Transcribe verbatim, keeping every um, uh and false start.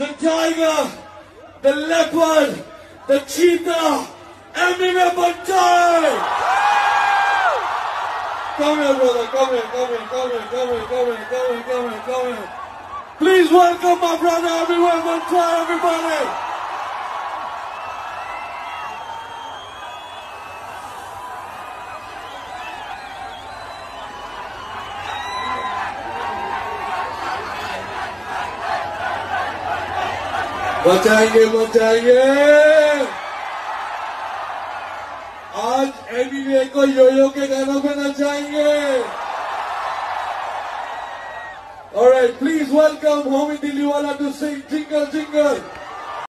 the tiger, the leopard, the cheetah, Eminem Bantai! Come here, brother, come here, come here, come here, come here, come here, come here, come here, come here. Please welcome my brother Eminem Bantai, everybody! बचाएंगे बचाएंगे आज एमिने को yo-yo के गानों पे नचाएंगे. Alright, please welcome Homie Diliwala to sing Jingle Jingle.